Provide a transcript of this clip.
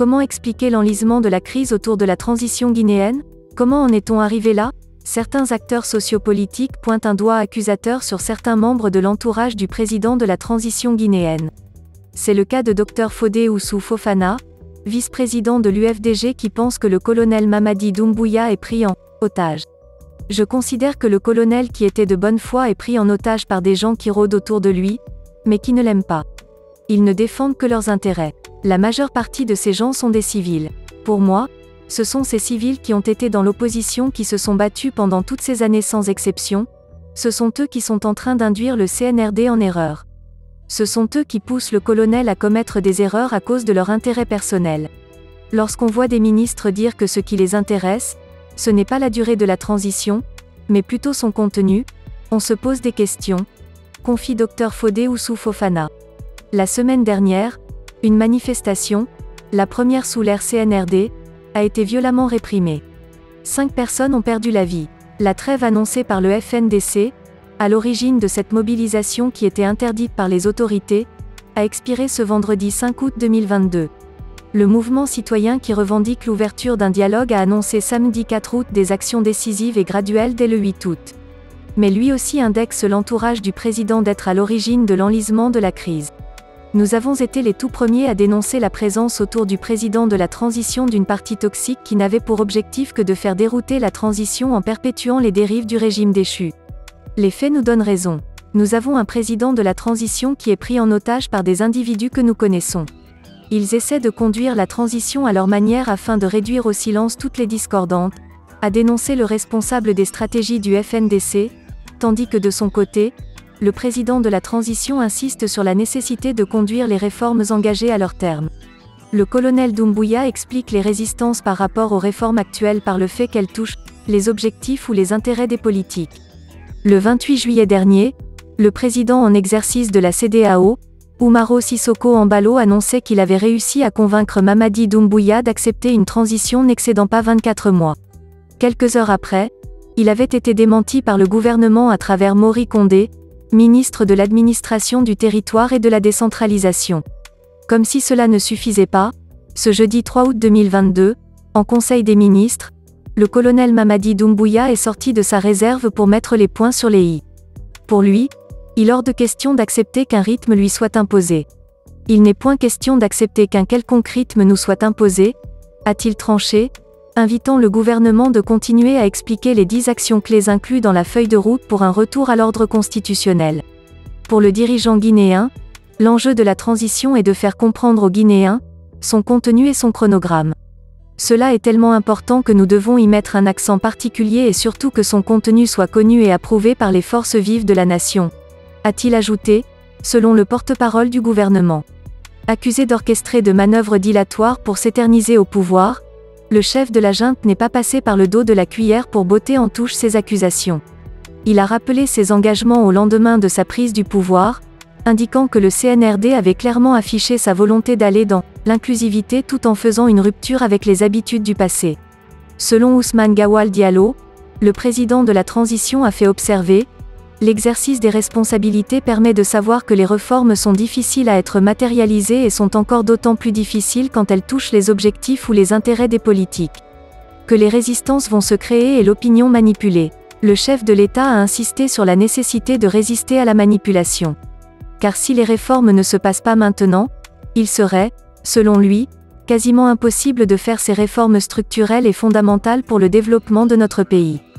Comment expliquer l'enlisement de la crise autour de la transition guinéenne? Comment en est-on arrivé là? Certains acteurs sociopolitiques pointent un doigt accusateur sur certains membres de l'entourage du président de la transition guinéenne. C'est le cas de Dr Fodé Oussou Fofana, vice-président de l'UFDG, qui pense que le colonel Mamadi Doumbouya est pris en otage. Je considère que le colonel, qui était de bonne foi, est pris en otage par des gens qui rôdent autour de lui, mais qui ne l'aiment pas. Ils ne défendent que leurs intérêts. La majeure partie de ces gens sont des civils. Pour moi, ce sont ces civils qui ont été dans l'opposition qui se sont battus pendant toutes ces années sans exception. Ce sont eux qui sont en train d'induire le CNRD en erreur. Ce sont eux qui poussent le colonel à commettre des erreurs à cause de leur intérêt personnel. Lorsqu'on voit des ministres dire que ce qui les intéresse, ce n'est pas la durée de la transition, mais plutôt son contenu, on se pose des questions, confie Dr Fodé Oussou Fofana. La semaine dernière, une manifestation, la première sous l'ère CNRD, a été violemment réprimée. 5 personnes ont perdu la vie. La trêve annoncée par le FNDC, à l'origine de cette mobilisation qui était interdite par les autorités, a expiré ce vendredi 5 août 2022. Le mouvement citoyen qui revendique l'ouverture d'un dialogue a annoncé samedi 4 août des actions décisives et graduelles dès le 8 août. Mais lui aussi indexe l'entourage du président d'être à l'origine de l'enlisement de la crise. Nous avons été les tout premiers à dénoncer la présence autour du président de la transition d'une partie toxique qui n'avait pour objectif que de faire dérouter la transition en perpétuant les dérives du régime déchu. Les faits nous donnent raison. Nous avons un président de la transition qui est pris en otage par des individus que nous connaissons. Ils essaient de conduire la transition à leur manière afin de réduire au silence toutes les discordantes, a dénoncé le responsable des stratégies du FNDC, tandis que de son côté, le président de la transition insiste sur la nécessité de conduire les réformes engagées à leur terme. Le colonel Doumbouya explique les résistances par rapport aux réformes actuelles par le fait qu'elles touchent les objectifs ou les intérêts des politiques. Le 28 juillet dernier, le président en exercice de la CEDEAO, Umaro Sissoko Embalo, annonçait qu'il avait réussi à convaincre Mamadi Doumbouya d'accepter une transition n'excédant pas 24 mois. Quelques heures après, il avait été démenti par le gouvernement à travers Mori Condé, ministre de l'administration du territoire et de la décentralisation. Comme si cela ne suffisait pas, ce jeudi 3 août 2022, en Conseil des ministres, le colonel Mamadi Doumbouya est sorti de sa réserve pour mettre les points sur les i. Pour lui, il est hors de question d'accepter qu'un rythme lui soit imposé. Il n'est point question d'accepter qu'un quelconque rythme nous soit imposé, a-t-il tranché, invitant le gouvernement de continuer à expliquer les 10 actions clés incluses dans la feuille de route pour un retour à l'ordre constitutionnel. Pour le dirigeant guinéen, l'enjeu de la transition est de faire comprendre aux Guinéens son contenu et son chronogramme. Cela est tellement important que nous devons y mettre un accent particulier et surtout que son contenu soit connu et approuvé par les forces vives de la nation, a-t-il ajouté, selon le porte-parole du gouvernement. Accusé d'orchestrer de manœuvres dilatoires pour s'éterniser au pouvoir, le chef de la junte n'est pas passé par le dos de la cuillère pour botter en touche ses accusations. Il a rappelé ses engagements au lendemain de sa prise du pouvoir, indiquant que le CNRD avait clairement affiché sa volonté d'aller dans l'inclusivité tout en faisant une rupture avec les habitudes du passé. Selon Ousmane Gawal Diallo, le président de la transition a fait observer, l'exercice des responsabilités permet de savoir que les réformes sont difficiles à être matérialisées et sont encore d'autant plus difficiles quand elles touchent les objectifs ou les intérêts des politiques. Que les résistances vont se créer et l'opinion manipulée. Le chef de l'État a insisté sur la nécessité de résister à la manipulation. Car si les réformes ne se passent pas maintenant, il serait, selon lui, quasiment impossible de faire ces réformes structurelles et fondamentales pour le développement de notre pays.